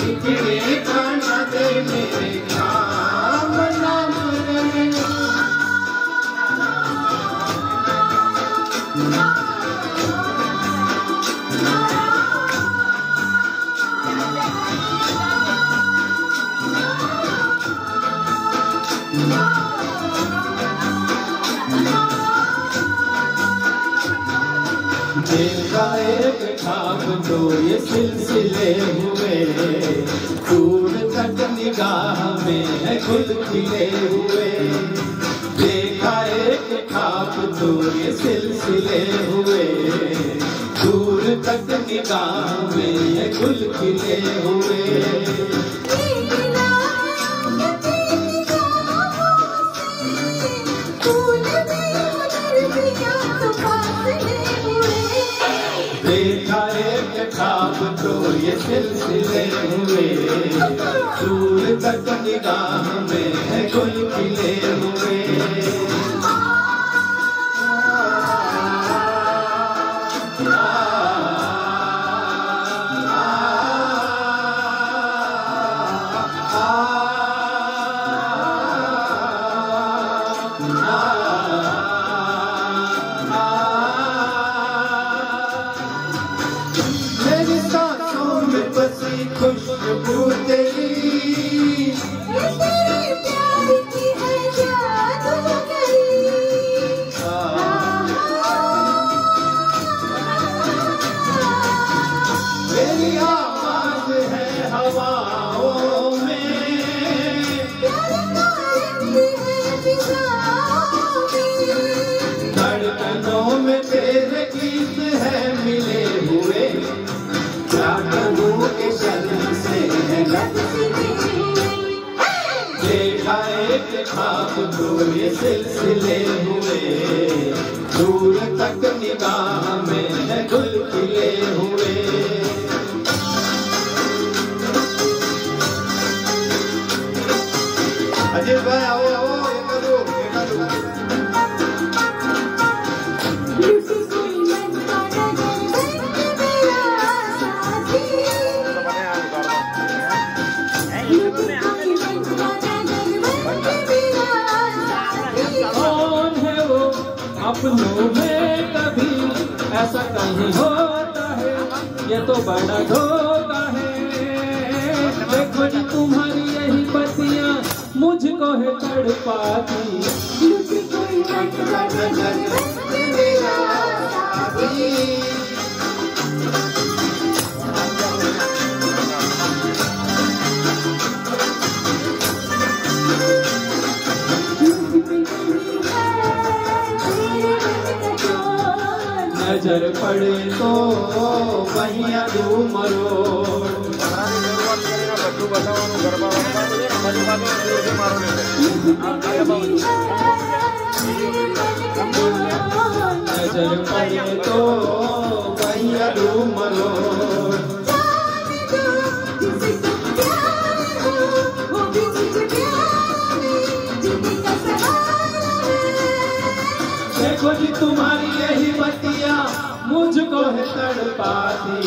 खिड़खिड़े खाना दे मेरे काम नाम रहे। देखा एक ख्वाब तो ये सिलसिले हुए, दूर तक निगाह में है गुल खिले हुए। देखा एक ख्वाब तो ये सिलसिले हुए, दूर तक निगाह में है गुल खिले हुए। देखा एक ख्वाब तो ये सिलसिले हुए, दूर तक निगाह में है गुल खिले हुए। खुशबू तेरी प्यार की है जादूगरी। मेरी आवाज है हवाओं में, धड़कनों में तेरे गीत है मिले हुए। क्या कहूँ के शर्म से है देखा एक ख्वाब तो ये सिलसिले हुए, दूर तक निगाह में है गुल खिले हुए। अजय भाई आओ आओ, ये करो अपनों में कभी ऐसा कहीं होता है, ये तो बड़ा धोखा है। देखो जी तुम्हारी यही बत्तियां मुझको है तड़पाती। नजर पड़े तो वहीं अदू मरो। नजर पड़े तो वहीं अदू मरो। देखो जी तुम्हारी यही बत्तियां मुझको है तड़पाती।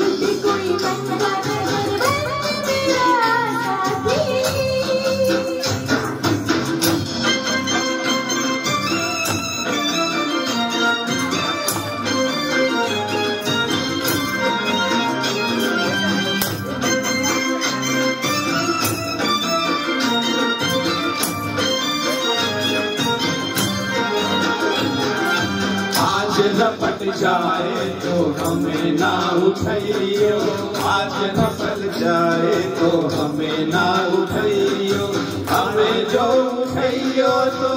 लपट जाए तो हमें ना उठाइयो, आज नफल जाए तो हमें ना उठाइयो। हमें जो उठाइयो तो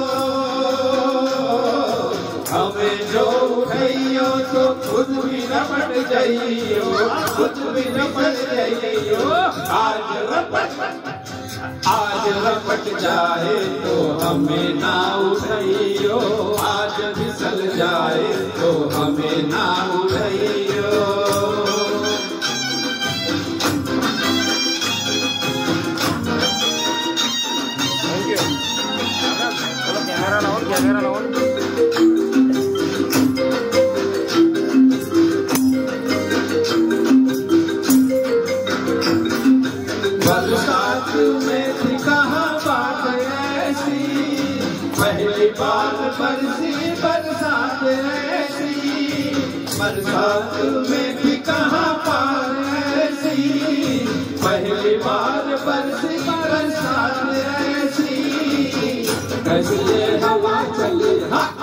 खुद भी लपट जाइयो, खुद भी लपट जाइयो। आज लपट जाए तो हमें ना उठाइयो, आज फिसल जाए तो हमें ना उठाइयो। कैमरा लाओ। बरसात में थी कहाँ बात ऐसी, पहली बार बरसी बरसात ऐसी, बरसात में थी कहाँ बात ऐसी, पहली बार बरसी बरसात ऐसी, कैसे हवा चली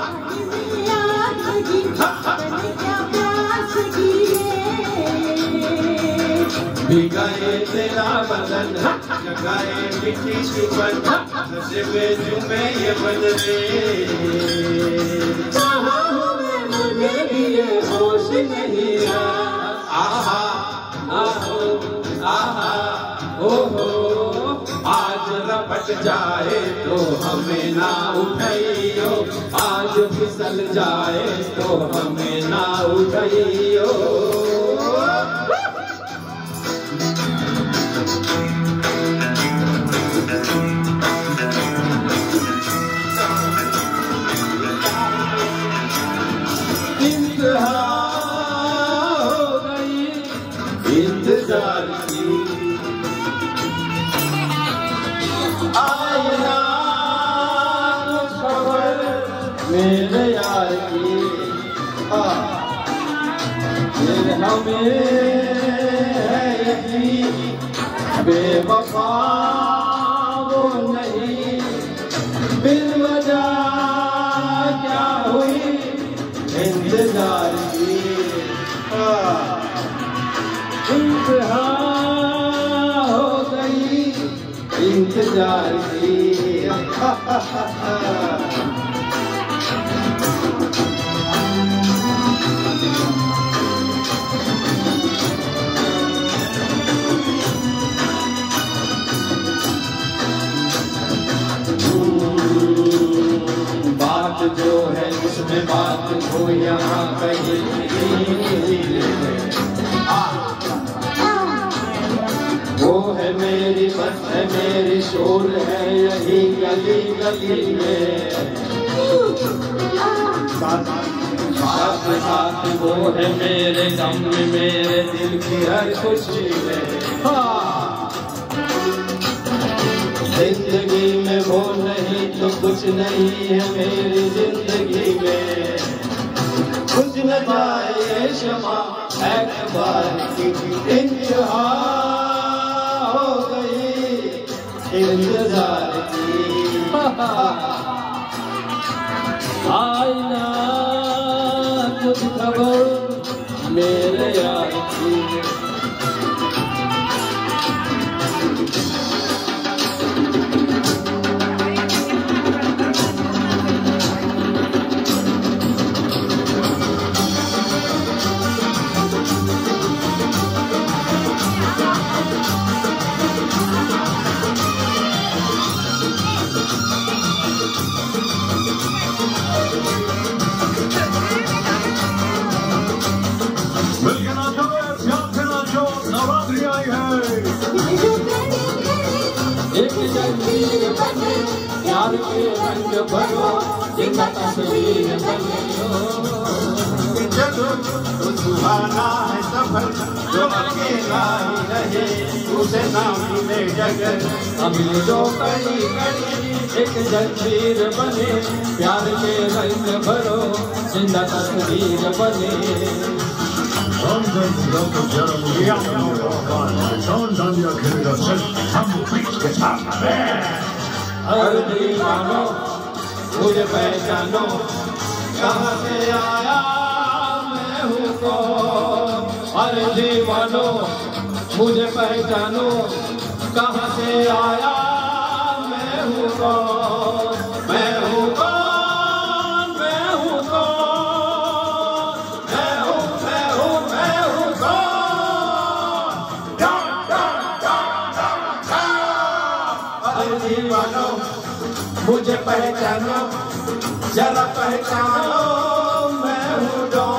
भिगाए तेरा बदन, जगाए मिट्टी चुपन, नशे जुमे ये बदले, चाहा हुए मुझे भी ये होश नहीं आहा, आहो आहा, ओहो, आज रपट जाए तो हमें ना उठाइयो, आज फिसल जाए तो हमें ना उठाइयो। हो गई इंतजार की, आईना खबर मेरे यार की, फिर हमें है यकीन बेवफा वो नहीं, बिलवजह क्या हुई इंतजार की, इंतहा हो गई इंतजार की। बात जो है उसमें बात हो यहाँ कहीं, वो है मेरी बस है मेरी शोर है यही गली गली में, साथ साथ वो है मेरे गम में मेरे दिल की हर खुशी में, जिंदगी में वो नहीं तो कुछ नहीं है मेरी जिंदगी में, कुछ न जाए क्षमा एतबार की, इंतहा हो गई इंतजार की, आईना कुछ खबर मेरे यार की। एक जंजीर बने प्यार के रंग भरो, जिंदा तस्वीर बने तो सुहाना है सफर, जो अकेला ही रहे उसे ना मिले जगत, अभी जो कड़ी कड़ी एक जंजीर बने प्यार के रंग भरो, जिंदा तस्वीर बने। अरे दीवानो मुझे पहचानो, कहाँ से आया मैं हूँ कौन, अरे दीवानो मुझे पहचानो, कहाँ से आया मैं हूँ कौन, मैं हूँ कौन, मैं हूँ कौन, मैं हूँ अरे दीवानो मुझे पहचानो, जरा पहचानो मैं हूँ